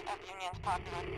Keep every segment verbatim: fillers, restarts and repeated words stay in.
percent of Union's populace.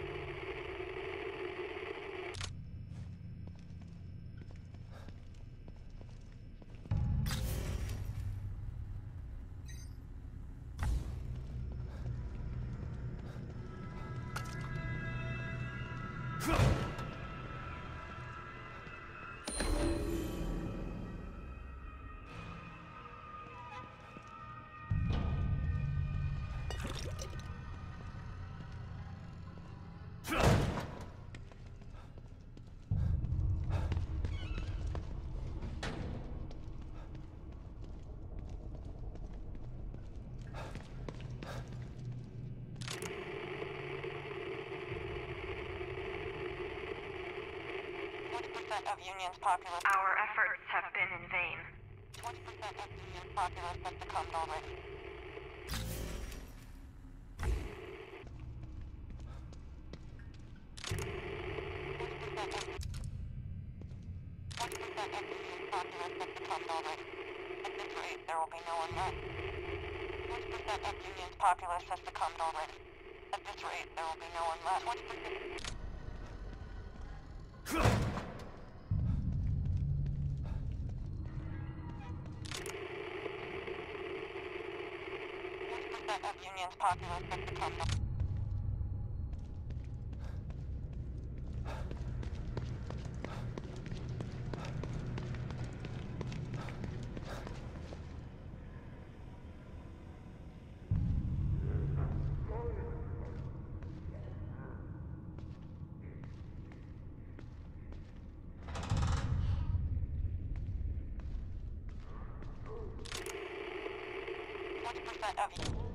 twenty percent of Union's populace. Our efforts have been in vain. twenty percent of Union's populace has succumbed already. twenty percent of Union's populace has succumbed already. At this rate, there will be no one left. twenty percent of Union's populace has succumbed already. At this rate, there will be no one left. twenty percent. of Union's populace has succumbed. twenty percent of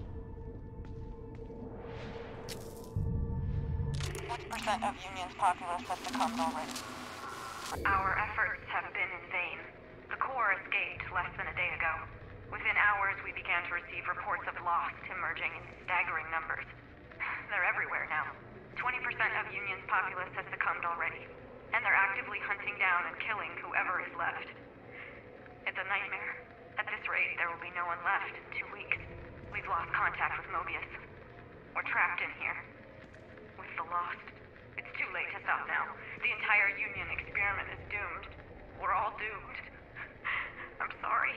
twenty percent of Union's populace has succumbed already. Our efforts have been in vain. The core escaped less than a day ago. Within hours, we began to receive reports of lost emerging in staggering numbers. They're everywhere now. twenty percent of Union's populace has succumbed already, and they're actively hunting down and killing whoever is left. It's a nightmare. At this rate, there will be no one left in two weeks. We've lost contact with Mobius. We're trapped in here. With the Lost. It's too late to stop now. The entire Union experiment is doomed. We're all doomed. I'm sorry.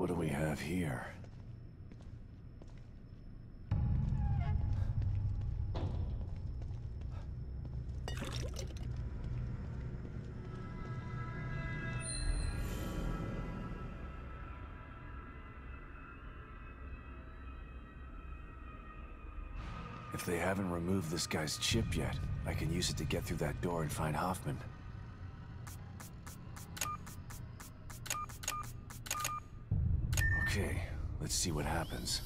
What do we have here? If they haven't removed this guy's chip yet, I can use it to get through that door and find Hoffman. Okay, let's see what happens.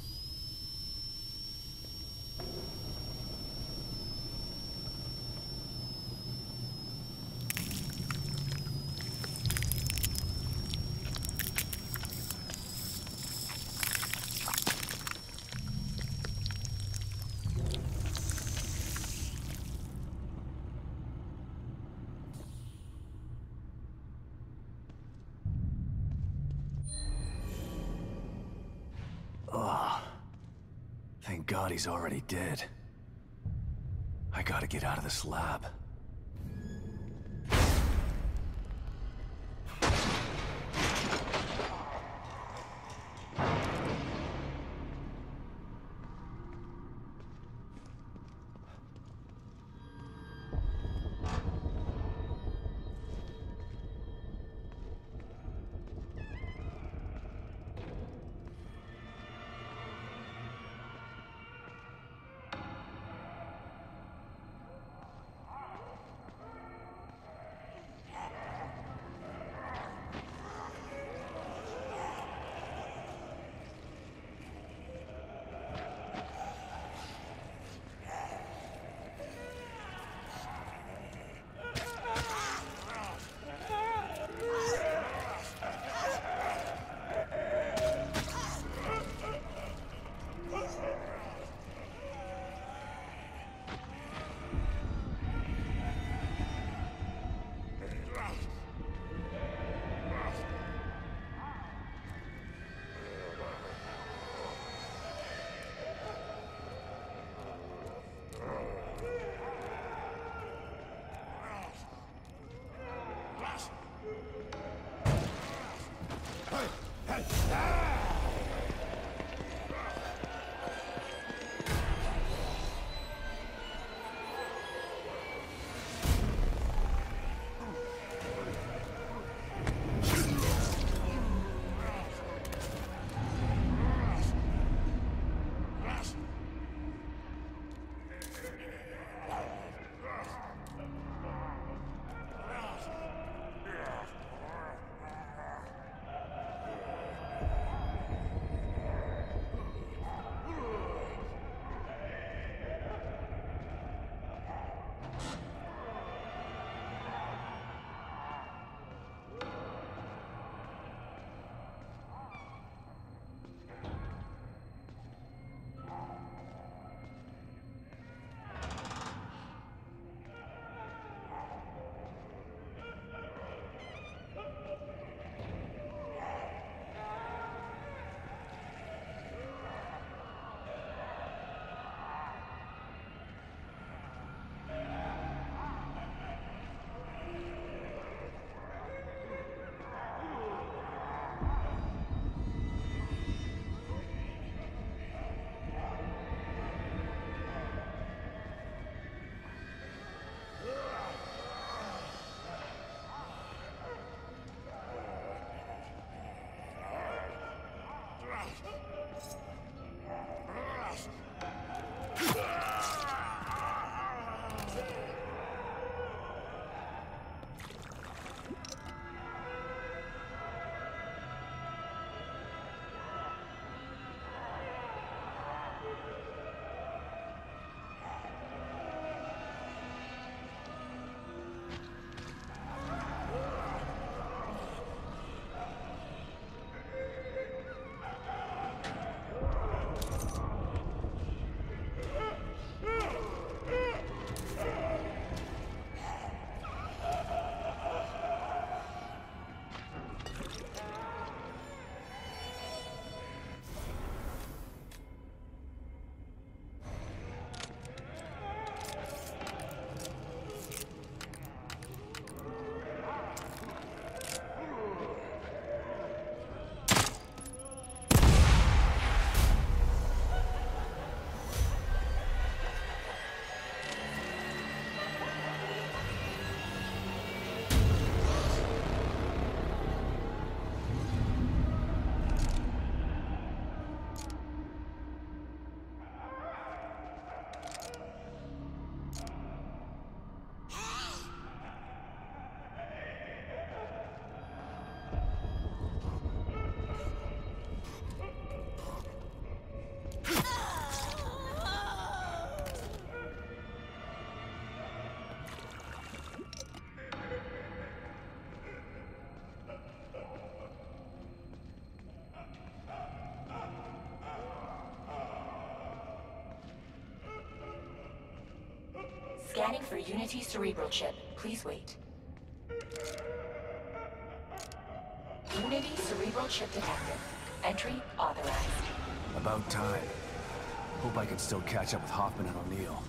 Ugh. Thank God he's already dead. I gotta get out of this lab. Scanning for Unity cerebral chip. Please wait. Unity cerebral chip detected. Entry authorized. About time. Hope I can still catch up with Hoffman and O'Neill.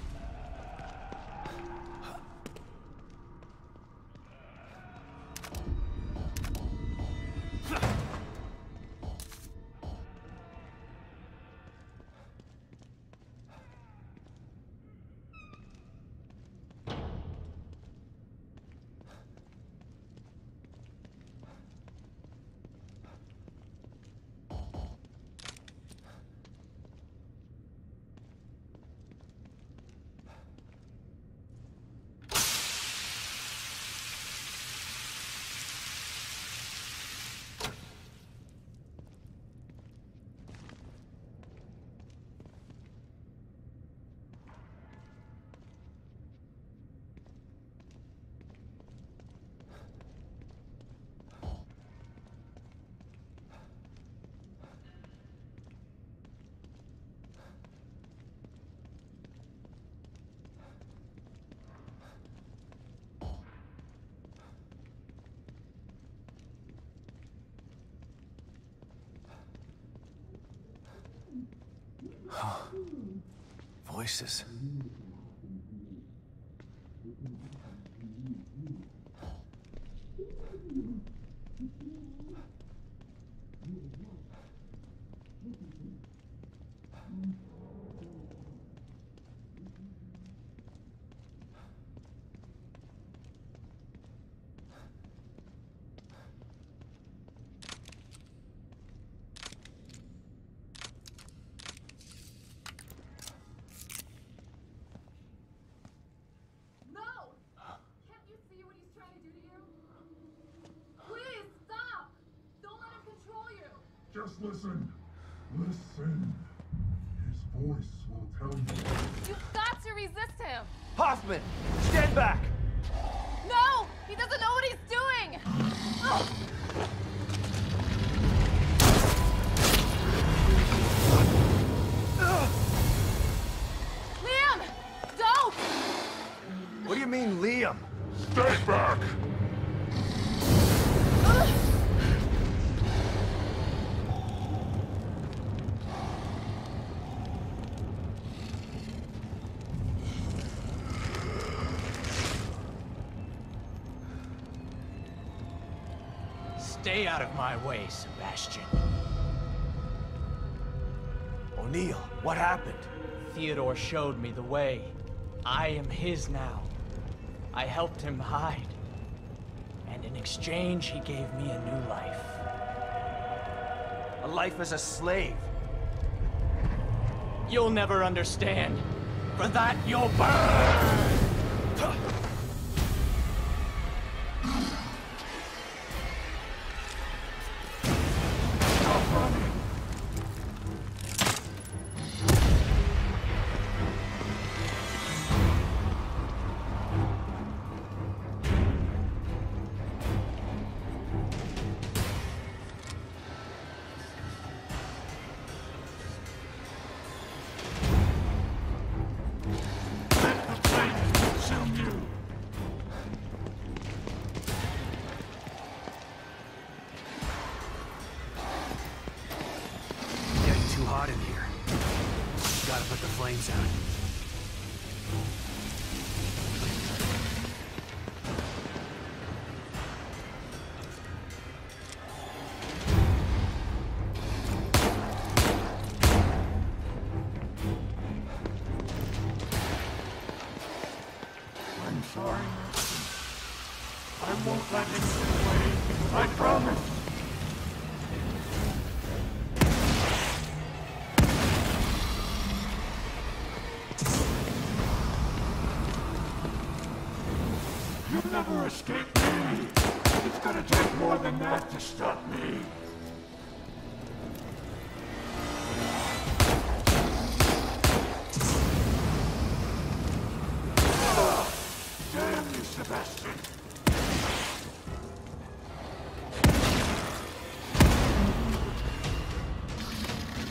Voices. Just listen. Listen. His voice will tell you. You've got to resist him! Hoffman! Stand back! No! He doesn't know what he's doing! Ugh. Liam! Don't! What do you mean, Liam? Stay back! Ugh. Stay out of my way, Sebastian. O'Neill, what happened? Theodore showed me the way. I am his now. I helped him hide. And in exchange, he gave me a new life. A life as a slave. You'll never understand. For that, you'll burn! Hot in here. Gotta put the flames out. I'm sorry. I won't let him get away. I promise. You'll never escape me! It's gonna take more than that to stop me! Ah, damn you, Sebastian!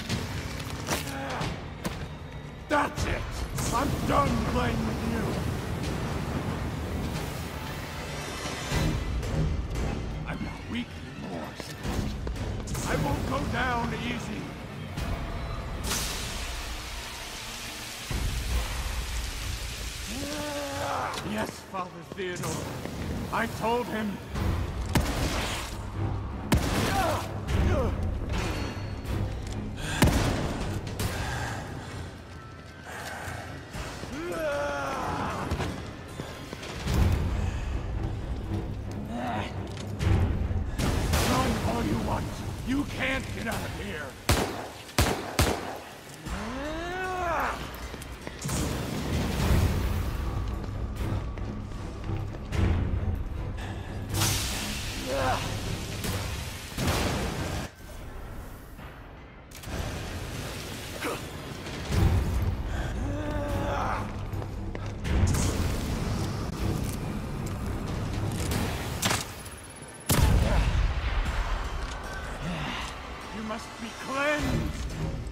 That's it! I'm done playing with you! Yes, Father Theodore. I told him. Run all you want. You can't get out of here. You must be cleansed.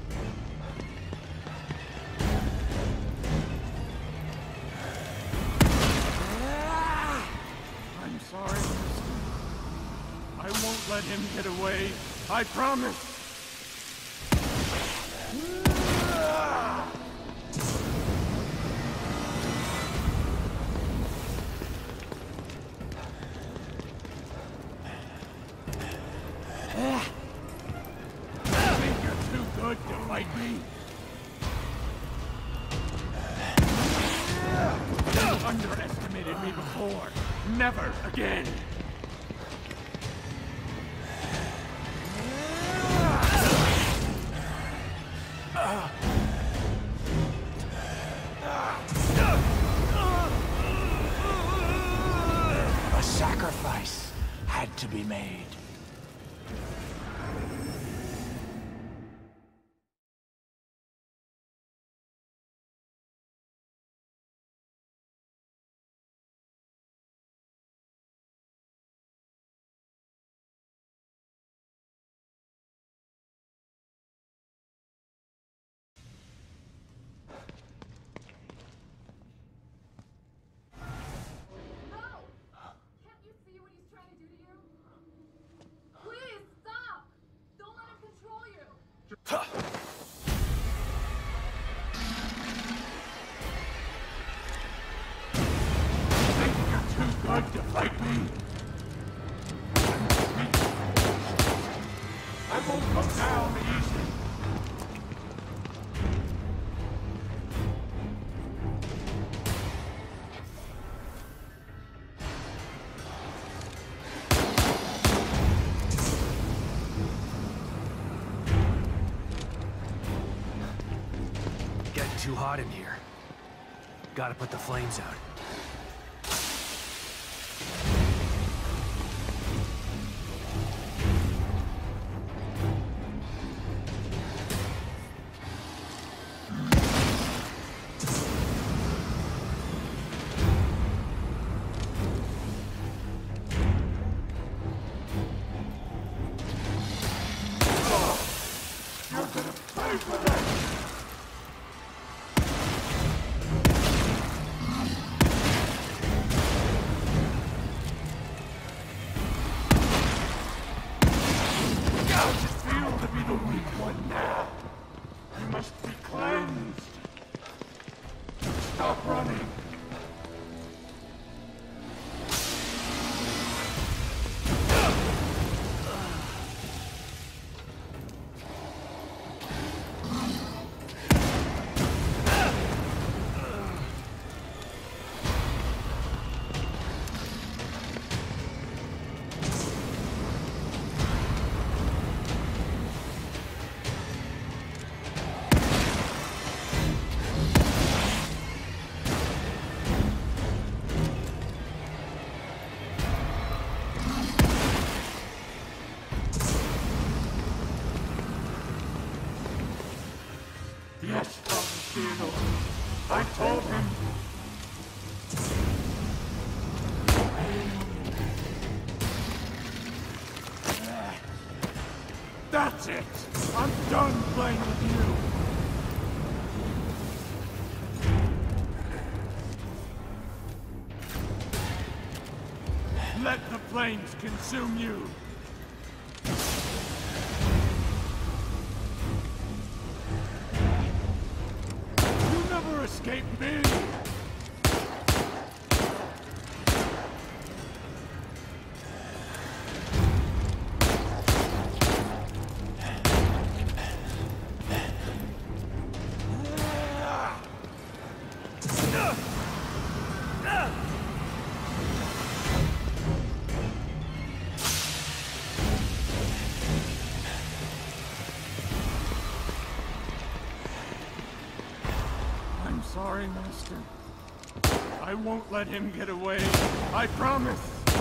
I'm sorry, mister. I won't let him get away. I promise. Think you're too good to fight me? You underestimated me before. Never again. A sacrifice had to be made. Think you're too good to fight me? I won't come down easy. Getting too hot in here. Gotta put the flames out. You're gonna pay for that! How does it feel to be the weak one now? You must be cleansed. Stop running. Yes, Father Theodore. I told him. That's it. I'm done playing with you. Let the flames consume you. You never escape me. sorry, Master. I won't let him get away. I promise.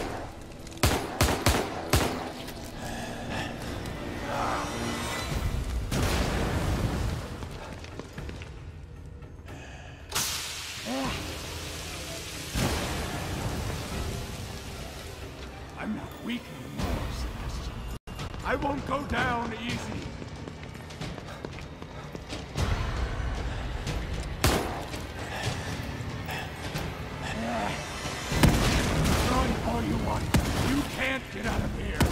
I'm not weak anymore, Sebastian. I won't go down easy. Run all you want. You can't get out of here.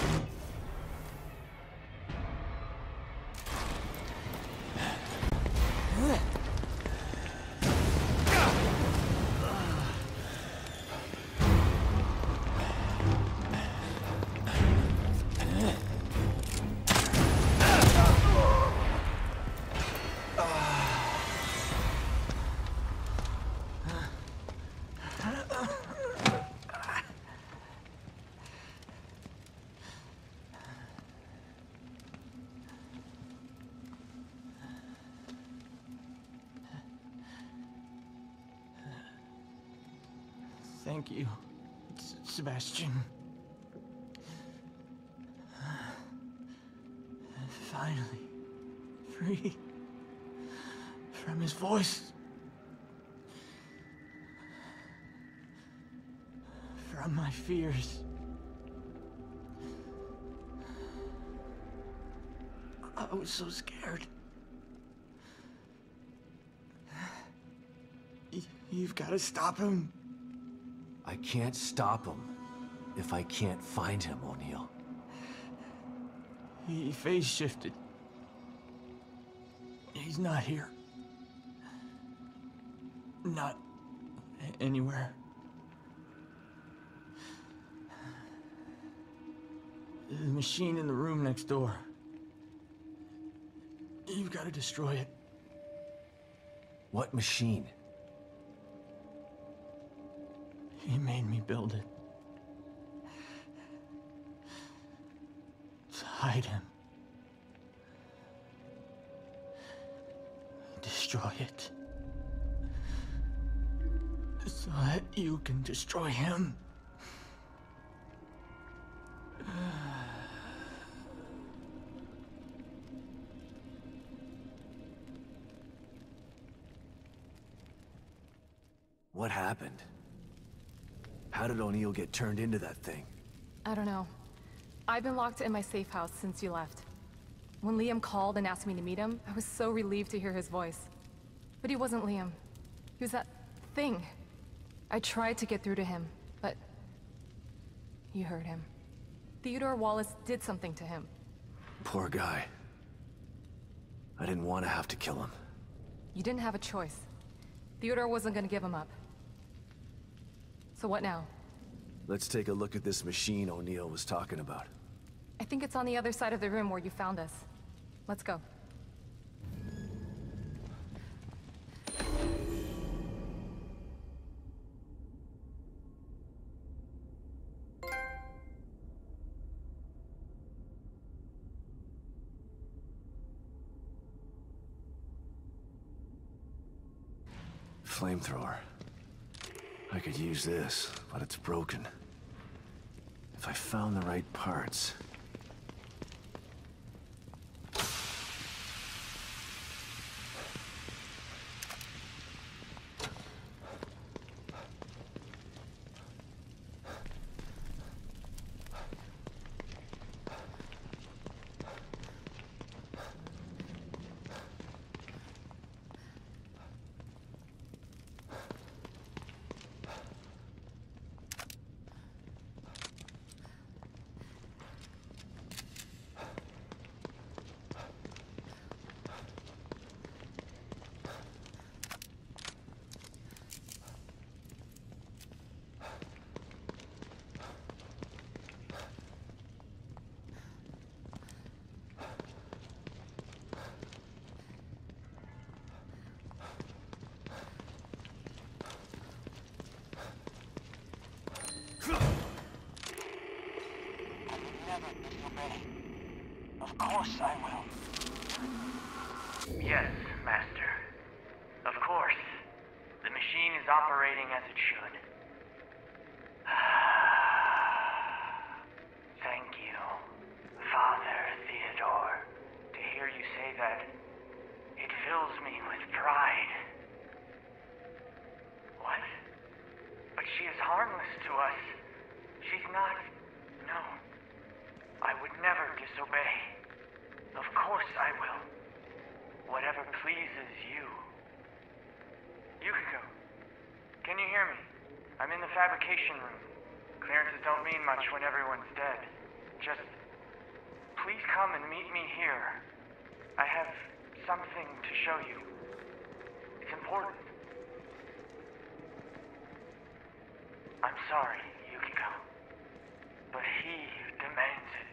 Thank you, S- Sebastian. Finally, free from his voice. From my fears. I was so scared. Y- You've got to stop him. I can't stop him if I can't find him, O'Neill. He phase shifted. He's not here. Not anywhere. The machine in the room next door. You've got to destroy it. What machine? He made me build it. To hide him. Destroy it. So that you can destroy him. What happened? How did O'Neill get turned into that thing? I don't know. I've been locked in my safe house since you left. When Liam called and asked me to meet him, I was so relieved to hear his voice. But he wasn't Liam. He was that thing. I tried to get through to him, but... you heard him. Theodore Wallace did something to him. Poor guy. I didn't want to have to kill him. You didn't have a choice. Theodore wasn't gonna give him up. So what now? Let's take a look at this machine O'Neill was talking about. I think it's on the other side of the room where you found us. Let's go. Flamethrower. I could use this, but it's broken. If I found the right parts... Of course I will. Yes, Master. Of course. fills me with pride. What? But she is harmless to us. She's not... No. I would never disobey. Of course I will. Whatever pleases you. Yukiko, can you hear me? I'm in the fabrication room. Clearances don't mean much when everyone's dead. Just... please come and meet me here. I have something to show you. It's important. I'm sorry, Yukiko, but he demands it.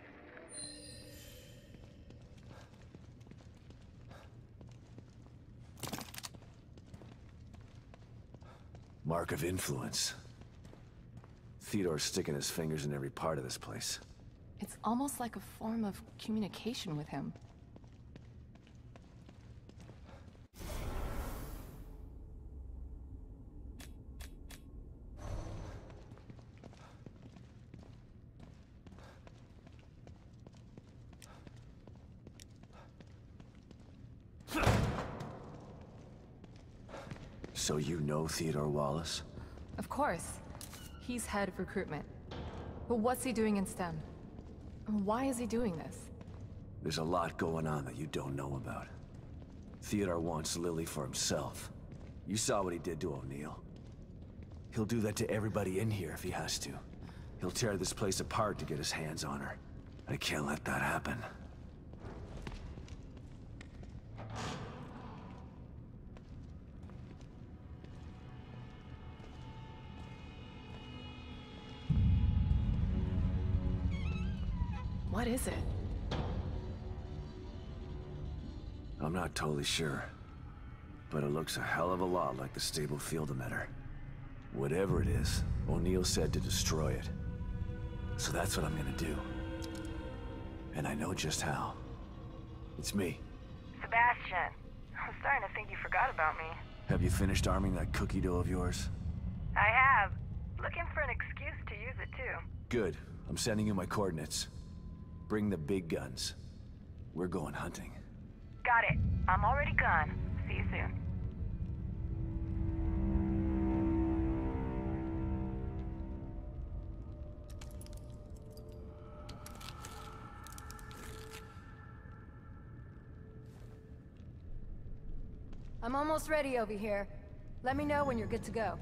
Mark of influence. Theodore's sticking his fingers in every part of this place. It's almost like a form of communication with him. So you know Theodore Wallace? Of course. He's head of recruitment. But what's he doing in STEM? And why is he doing this? There's a lot going on that you don't know about. Theodore wants Lily for himself. You saw what he did to O'Neill. He'll do that to everybody in here if he has to. He'll tear this place apart to get his hands on her. I can't let that happen. What is it? I'm not totally sure, but it looks a hell of a lot like the stable field emitter. Whatever it is, O'Neill said to destroy it. So that's what I'm gonna do. And I know just how. It's me. Sebastian, I'm starting to think you forgot about me. Have you finished arming that cookie dough of yours? I have. Looking for an excuse to use it too. Good. I'm sending you my coordinates. Bring the big guns. We're going hunting. Got it. I'm already gone. See you soon. I'm almost ready over here. Let me know when you're good to go.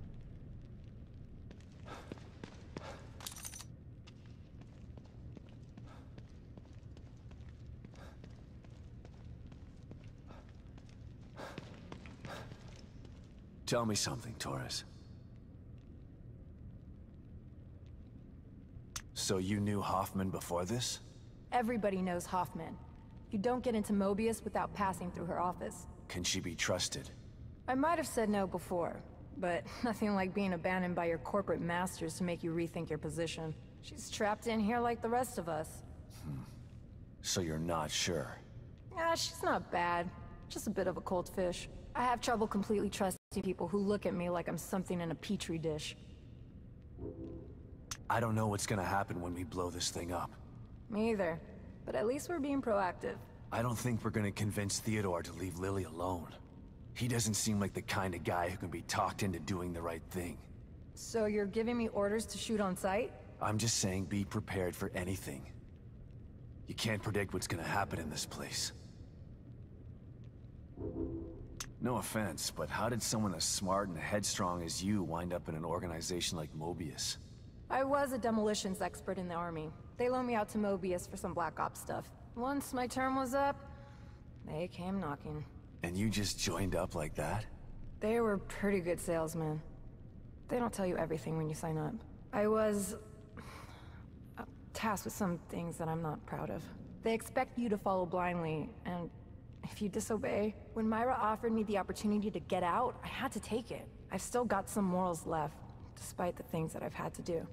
Tell me something, Torres. So you knew Hoffman before this? Everybody knows Hoffman. You don't get into Mobius without passing through her office. Can she be trusted? I might have said no before, but nothing like being abandoned by your corporate masters to make you rethink your position. She's trapped in here like the rest of us. Hmm. So you're not sure? Yeah, she's not bad. Just a bit of a cold fish. I have trouble completely trusting people who look at me like I'm something in a petri dish. I don't know what's gonna happen when we blow this thing up. Me either. But at least we're being proactive. I don't think we're gonna convince Theodore to leave Lily alone. He doesn't seem like the kind of guy who can be talked into doing the right thing. So you're giving me orders to shoot on sight? I'm just saying be prepared for anything. You can't predict what's gonna happen in this place. No offense, but how did someone as smart and headstrong as you wind up in an organization like Mobius? I was a demolitions expert in the army. They loaned me out to Mobius for some Black Ops stuff. Once my term was up, they came knocking. And you just joined up like that? They were pretty good salesmen. They don't tell you everything when you sign up. I was... uh, tasked with some things that I'm not proud of. They expect you to follow blindly, and if you disobey... When Myra offered me the opportunity to get out, I had to take it. I've still got some morals left, despite the things that I've had to do.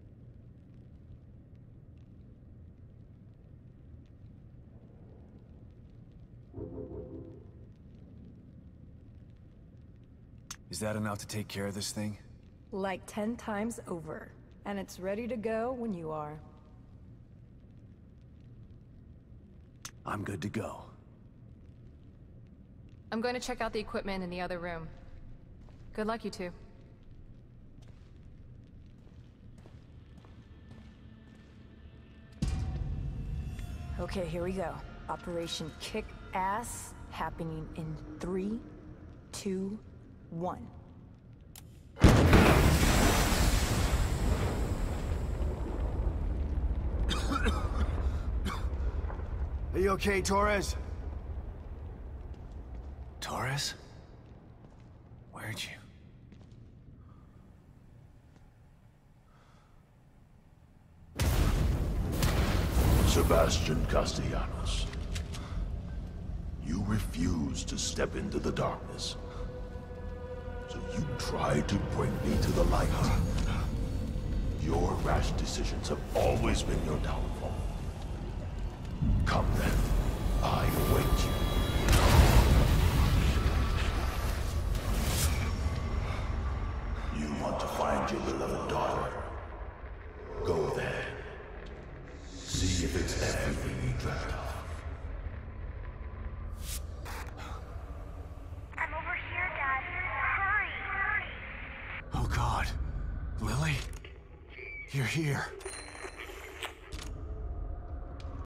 Is that enough to take care of this thing? Like ten times over. And it's ready to go when you are. I'm good to go. I'm going to check out the equipment in the other room. Good luck, you two. Okay, here we go. Operation Kick Ass, happening in three, two, one. Are you okay, Torres? Torres? Where'd you... Sebastian Castellanos. You refused to step into the darkness. So you tried to bring me to the light. Your rash decisions have always been your downfall. Come then, I await you. You want to find your beloved daughter? Go there. See if it's everything you dreamt of. I'm over here, Dad. Hurry! Oh God. Lily? You're here.